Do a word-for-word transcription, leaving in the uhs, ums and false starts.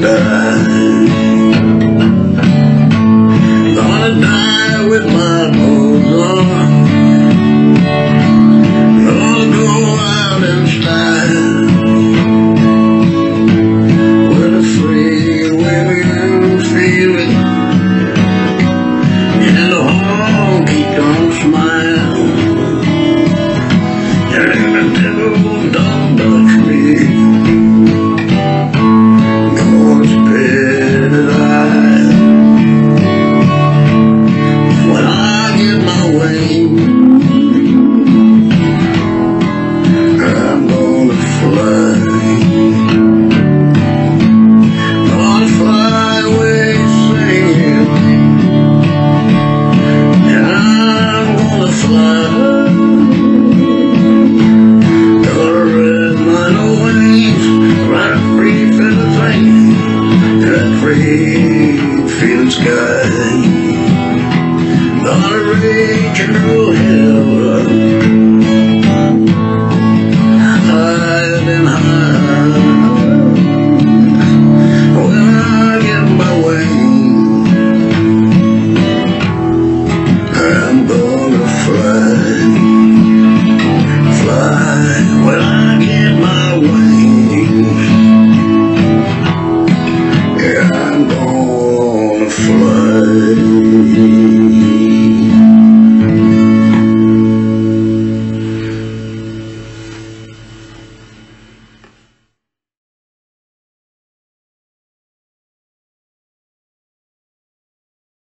die. Gonna die with my clothes on. Gonna go out in style with a free-wheelin feelin and a honky tonk smile. And the devil don't touch me. Feelin sky, gonna reach through hell, higher than high. When I get my way, I'm gonna fly, fly. When I get my wings, yeah, I'm gonna fly.